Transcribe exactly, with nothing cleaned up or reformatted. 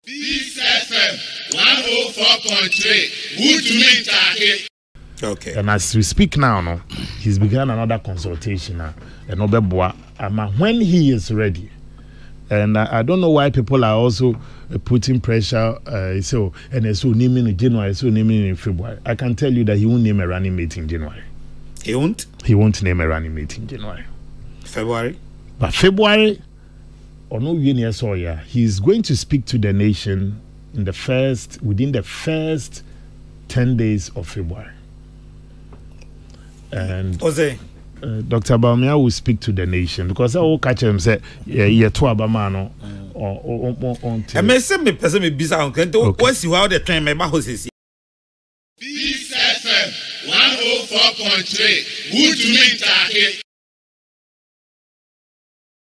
Peace F M one oh four point three. Good to meet you. Okay. And as we speak now, no, he's begun another consultation now. And when he is ready, and I, I don't know why people are also uh, putting pressure. Uh, so and it's so naming in January, so naming in February. I can tell you that he won't name a running mate in January. He won't. He won't name a running mate in January. February. But February, or no year, so yeah, he's going to speak to the nation in the first within the first ten days of February. And Jose. Uh, Doctor Bawumia will speak to the nation because I will catch him say, yeah, yeah, to Abamano or or on. I may say me person me bisa on. What's you how the train me bahoses. Peace F M one oh four point three. Good to meet you.